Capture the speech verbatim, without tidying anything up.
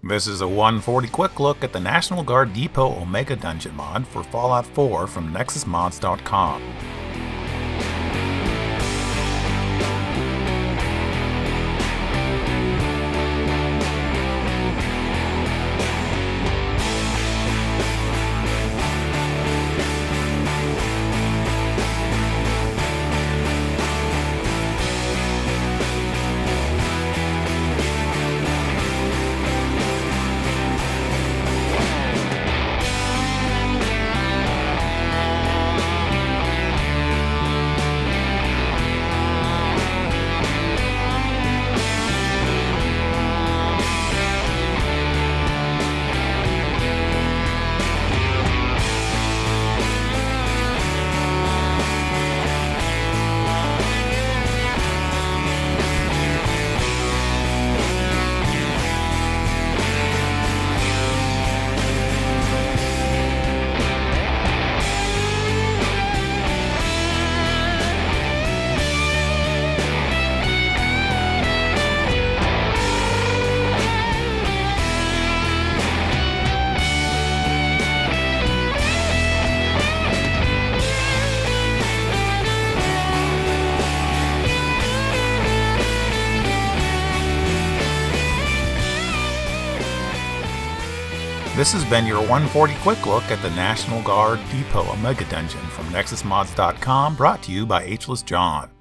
This is a one forty quick look at the National Guard Depot Omega Dungeon mod for Fallout four from Nexus Mods dot com. This has been your one forty quick look at the National Guard Depot Omega Dungeon from Nexus Mods dot com, brought to you by Ageless John.